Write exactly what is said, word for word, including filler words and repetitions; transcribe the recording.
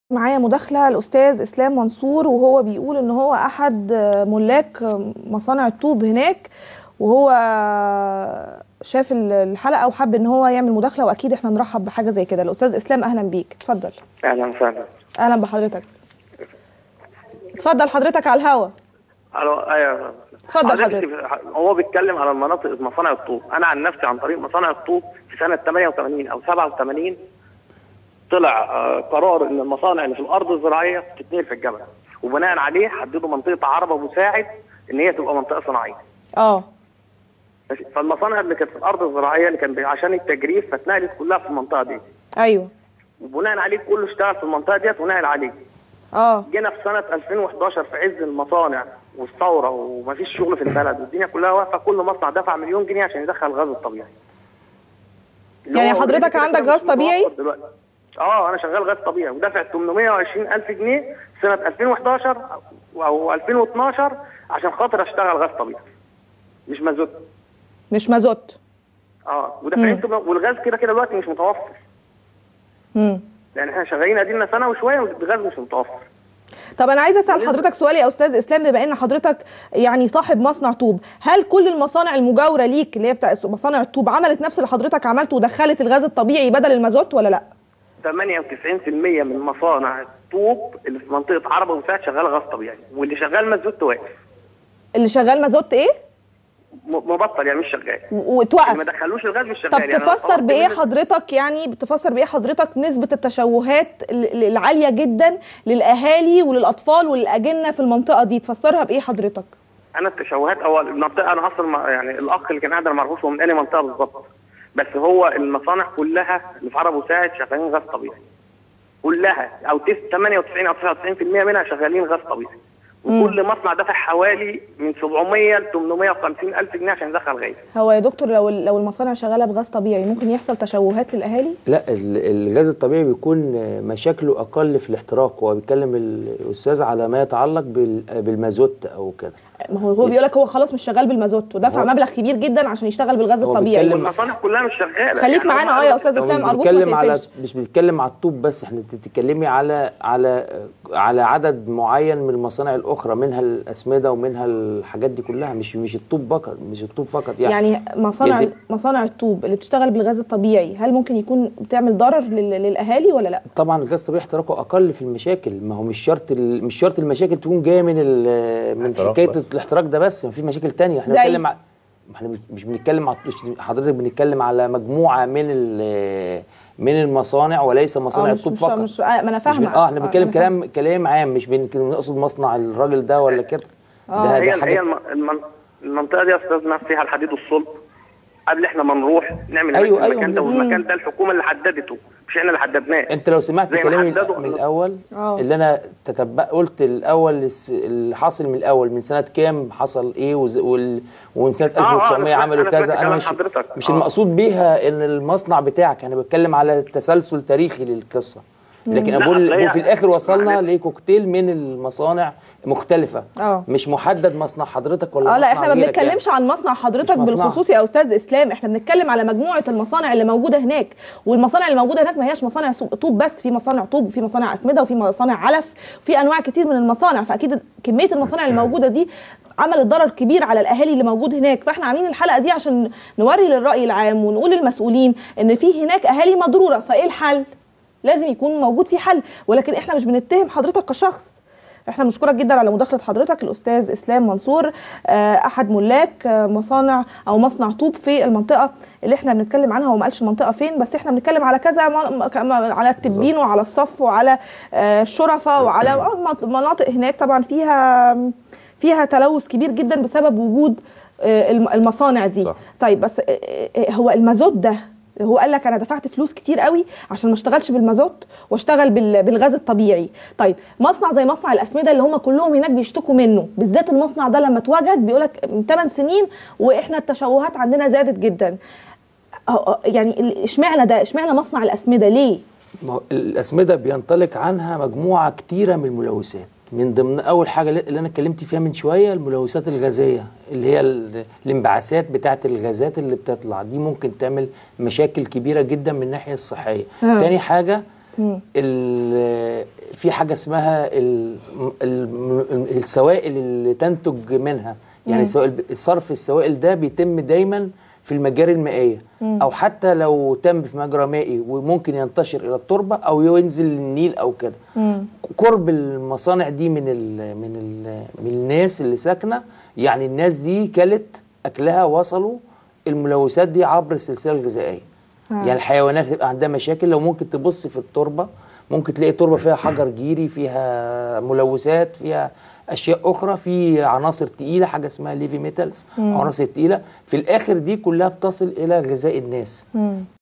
معايا مداخلة الأستاذ إسلام منصور، وهو بيقول إن هو أحد ملاك مصانع الطوب هناك، وهو شاف الحلقة وحب إن هو يعمل مداخلة، وأكيد إحنا نرحب بحاجة زي كده. الأستاذ إسلام أهلا بيك، اتفضل. أهلا وسهلا. أهلا بحضرتك، اتفضل حضرتك على الهوا. الو ايوه اتفضل حضرتك. هو بيتكلم على المناطق مصانع الطوب. انا عن نفسي عن طريق مصانع الطوب في سنه ثمانية وثمانين او سبعة وثمانين طلع قرار ان المصانع اللي في الارض الزراعيه تتنقل في الجبل، وبناء عليه حددوا منطقه عربه مساعد ان هي تبقى منطقه صناعيه. اه فالمصانع اللي كانت في الارض الزراعيه اللي كان عشان التجريف فاتنقلت كلها في المنطقه دي. ايوه. وبناء عليه كله اشتغل في المنطقه ديت ونقل عليه. اه جينا في سنه ألفين وحداشر في عز المصانع والثوره ومفيش شغل في البلد والدنيا كلها واقفه، كل مصنع دفع مليون جنيه عشان يدخل الغاز الطبيعي. يعني حضرتك عندك غاز طبيعي؟ اه انا شغال غاز طبيعي ودافع ثمانمائة وعشرين ألف جنيه سنه ألفين وحداشر او ألفين واثناشر عشان خاطر اشتغل غاز طبيعي مش مازوت. مش مازوت. اه ودافعين، والغاز كده كده دلوقتي مش متوفر. امم يعني احنا شغالين ادينا سنه وشويه والغاز مش متوفر. طب انا عايزه اسال حضرتك سؤال يا استاذ اسلام، بما ان حضرتك يعني صاحب مصنع طوب، هل كل المصانع المجاوره ليك اللي هي بتاع مصانع الطوب عملت نفس اللي حضرتك عملته ودخلت الغاز الطبيعي بدل المازوت ولا لا؟ ثمانية وتسعين بالمئة من مصانع الطوب اللي في منطقه عربه ومساعد شغال غاز طبيعي، واللي شغال مازوت واقف. اللي شغال مازوت ايه؟ مبطل، يعني مش شغال وتوقف، ما دخلوش الغاز مش شغال. طب يعني تفسر بايه حضرتك يعني بتفسر بايه حضرتك نسبه التشوهات العاليه جدا للاهالي وللاطفال وللاجنه في المنطقه دي، تفسرها بايه حضرتك؟ انا التشوهات او المنطقه انا اصلا يعني الاخ اللي كان قاعد انا ما اعرفوش هو من اي منطقه بالظبط، بس هو المصانع كلها اللي في عرب وساعد شغالين غاز طبيعي كلها، او ثمانية وتسعين او تسعة وتسعين بالمئة منها شغالين غاز طبيعي، وكل مصنع دفع حوالي من سبعمائة ل ثمانمائة وخمسين ألف جنيه عشان يدخل غاز. هو يا دكتور لو لو المصانع شغاله بغاز طبيعي ممكن يحصل تشوهات للاهالي؟ لا، الغاز الطبيعي بيكون مشاكله اقل في الاحتراق. هو بيتكلم الاستاذ على ما يتعلق بالمازوت او كده. ما هو هو بيقول لك هو خلاص مش شغال بالمازوت ودفع مبلغ كبير جدا عشان يشتغل بالغاز الطبيعي. المصانع كلها مش شغاله. خليك يعني معانا اه يا استاذ اسلام ارجوك ما بنتكلم على تقفلش. مش بنتكلم على الطوب بس، احنا بتتكلمي على على على عدد معين من المصانع الاخرى، منها الاسمده ومنها الحاجات دي كلها، مش مش الطوب فقط، مش الطوب فقط يعني يعني مصانع يعني مصانع الطوب اللي بتشتغل بالغاز الطبيعي هل ممكن يكون بتعمل ضرر للاهالي ولا لا؟ طبعا الغاز الطبيعي احتراقه اقل في المشاكل. ما هو مش شرط مش شرط المشاكل تكون جايه من من حكايه الاحتراق ده بس، في مشاكل تانية. احنا بنتكلم ع... احنا مش بنتكلم ع... حضرتك بنتكلم على مجموعه من من المصانع وليس مصانع الطوب فقط. مش... ما انا فاهمه. اه احنا بنتكلم كلام كلام عام، مش بنقصد مصنع الراجل ده ولا كده. ده هي هي الم... المنطقه دي يا استاذنا فيها الحديد والصلب. قبل احنا ما نروح نعمل أيوة المكان أيوة ده، والمكان ده الحكومه اللي حددته مش احنا اللي حددناه. انت لو سمعت كلامي من الاول أوه. اللي انا تتبع قلت الاول اللي حاصل من الاول من سنه كام حصل ايه وال... ومن سنه ألف وتسعمائة عملوا كذا. انا مش مش آه. المقصود بيها ان المصنع بتاعك، انا بتكلم على تسلسل تاريخي للقصه، لكن اقول في الاخر وصلنا لكوكتيل من المصانع مختلفه. أوه. مش محدد مصنع حضرتك ولا اه مصنع لا احنا ما بنتكلمش يعني. عن مصنع حضرتك بالخصوص يا استاذ اسلام، احنا بنتكلم على مجموعه المصانع اللي موجوده هناك، والمصانع اللي موجوده هناك ما هياش مصانع طوب بس، في مصانع طوب وفي مصانع اسمده وفي مصانع علف، في انواع كتير من المصانع، فاكيد كميه المصانع اللي موجوده دي عملت ضرر كبير على الاهالي اللي موجود هناك. فاحنا عاملين الحلقه دي عشان نوري للراي العام ونقول للمسؤولين ان في هناك اهالي مضروره، فايه الحل؟ لازم يكون موجود في حل، ولكن احنا مش بنتهم حضرتك كشخص. احنا مشكورك جدا على مداخله حضرتك الاستاذ اسلام منصور، احد ملاك مصانع او مصنع طوب في المنطقه اللي احنا بنتكلم عنها. هو ما قالش المنطقه فين، بس احنا بنتكلم على كذا، على التبين وعلى الصف وعلى الشرفه وعلى مناطق هناك طبعا فيها فيها تلوث كبير جدا بسبب وجود المصانع دي. صح. طيب بس هو المازوت ده هو قال لك انا دفعت فلوس كتير قوي عشان ما اشتغلش بالمازوت واشتغل بالغاز الطبيعي. طيب مصنع زي مصنع الاسمده اللي هم كلهم هناك بيشتكوا منه، بالذات المصنع ده لما اتوجد بيقول لك من ثمان سنين واحنا التشوهات عندنا زادت جدا. يعني اشمعنى ده؟ اشمعنى مصنع الاسمده ليه؟ ما هو الاسمده بينطلق عنها مجموعه كتيره من الملوثات، من ضمن اول حاجه اللي انا اتكلمت فيها من شويه الملوثات الغازيه، اللي هي الانبعاثات بتاعه الغازات اللي بتطلع دي، ممكن تعمل مشاكل كبيره جدا من الناحيه الصحيه. آه. تاني حاجه في حاجه اسمها ال ال السوائل اللي تنتج منها، يعني صرف السوائل ده بيتم دايما في المجاري المائيه، مم. او حتى لو تم في مجرى مائي وممكن ينتشر الى التربه او ينزل النيل او كده. قرب المصانع دي من ال من ال من الناس اللي ساكنه، يعني الناس دي كلت اكلها وصلوا الملوثات دي عبر السلسله الغذائيه. يعني الحيوانات هتبقى عندها مشاكل. لو ممكن تبص في التربه ممكن تلاقي تربه فيها حجر جيري، فيها ملوثات، فيها اشياء اخرى، في عناصر تقيله، حاجه اسمها ليفي ميتالز، عناصر تقيله، في الاخر دي كلها بتصل الى غذاء الناس. مم.